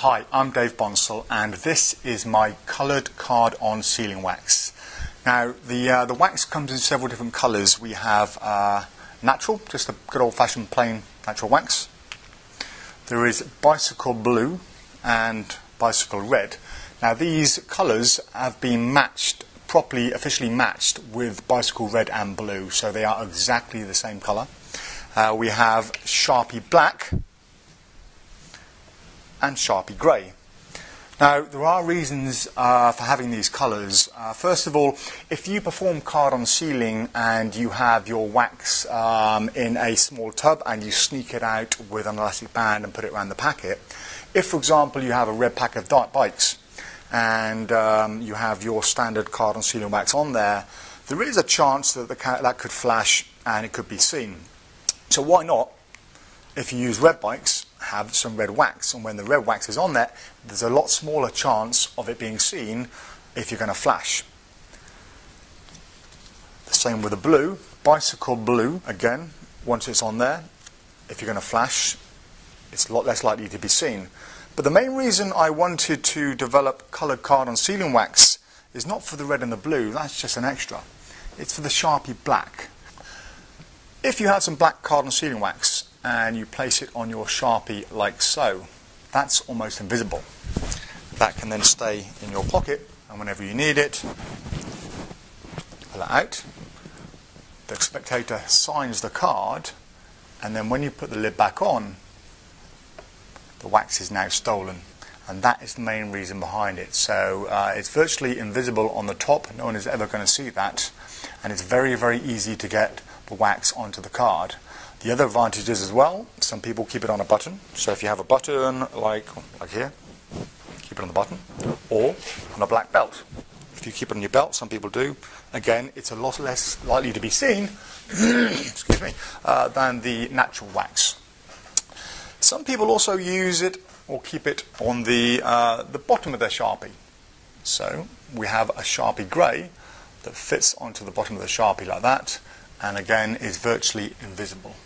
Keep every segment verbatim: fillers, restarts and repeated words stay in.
Hi, I'm Dave Bonsall and this is my coloured card-on sealing wax. Now the, uh, the wax comes in several different colours. We have uh, natural, just a good old-fashioned plain natural wax. There is bicycle blue and bicycle red. Now these colours have been matched, properly, officially matched with bicycle red and blue, so they are exactly the same colour. Uh, we have Sharpie black and Sharpie grey. Now there are reasons uh, for having these colours. Uh, first of all, if you perform card-on sealing and you have your wax um, in a small tub and you sneak it out with an elastic band and put it around the packet, if for example you have a red pack of Dart Bikes and um, you have your standard card-on sealing wax on there, there is a chance that the ca that could flash and it could be seen. So why not, if you use red bikes, have some red wax, and when the red wax is on there, there's a lot smaller chance of it being seen if you're going to flash. The same with the blue, bicycle blue, again, once it's on there, if you're going to flash, it's a lot less likely to be seen. But the main reason I wanted to develop coloured card-on sealing wax is not for the red and the blue, that's just an extra. It's for the Sharpie black. If you have some black card-on sealing wax and you place it on your Sharpie like so, that's almost invisible. That can then stay in your pocket, and whenever you need it, pull it out. The spectator signs the card, and then when you put the lid back on, the wax is now stolen. And that is the main reason behind it. So uh, it's virtually invisible on the top, no one is ever going to see that, and it's very, very easy to get the wax onto the card. The other advantages as well, some people keep it on a button. So if you have a button like, like here, keep it on the button, or on a black belt. If you keep it on your belt, some people do, again, it's a lot less likely to be seen excuse me, uh, than the natural wax. Some people also use it or keep it on the, uh, the bottom of their Sharpie. So we have a Sharpie grey that fits onto the bottom of the Sharpie like that, and again is virtually invisible.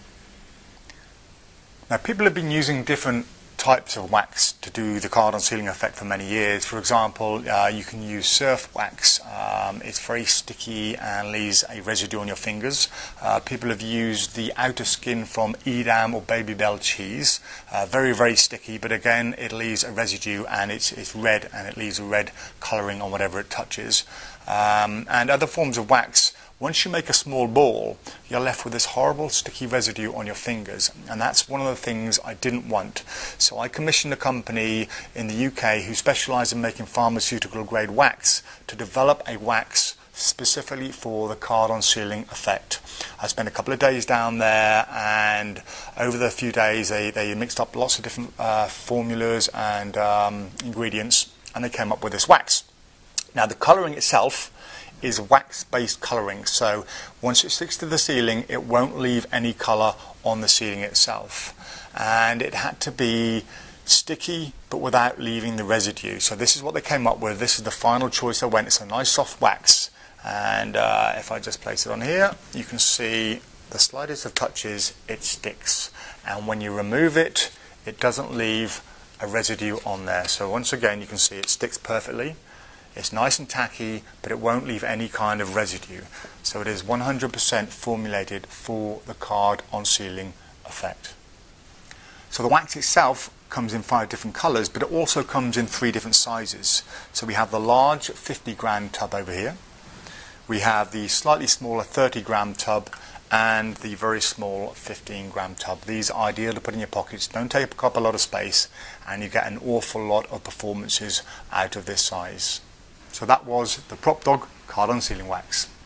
Now people have been using different types of wax to do the card-on sealing effect for many years. For example, uh, you can use surf wax. Um, it's very sticky and leaves a residue on your fingers. Uh, people have used the outer skin from Edam or Babybel cheese. Uh, very, very sticky, but again it leaves a residue and it's, it's red and it leaves a red colouring on whatever it touches. Um, and other forms of wax, once you make a small ball, you're left with this horrible sticky residue on your fingers, and that's one of the things I didn't want. So I commissioned a company in the U K who specialise in making pharmaceutical grade wax to develop a wax specifically for the card-on sealing effect. I spent a couple of days down there, and over the few days they, they mixed up lots of different uh, formulas and um, ingredients, and they came up with this wax. Now the colouring itself is wax-based colouring, so once it sticks to the ceiling it won't leave any colour on the ceiling itself, and it had to be sticky but without leaving the residue. So this is what they came up with. This is the final choice they went. It's a nice soft wax, and uh, if I just place it on here, you can see the slightest of touches it sticks, and when you remove it, it doesn't leave a residue on there. So once again you can see it sticks perfectly. It's nice and tacky, but it won't leave any kind of residue. So it is one hundred percent formulated for the card-on sealing effect. So the wax itself comes in five different colours, but it also comes in three different sizes. So we have the large fifty gram tub over here. We have the slightly smaller thirty gram tub and the very small fifteen gram tub. These are ideal to put in your pockets, don't take up a lot of space, and you get an awful lot of performances out of this size. So that was the Prop Dog card-on sealing wax.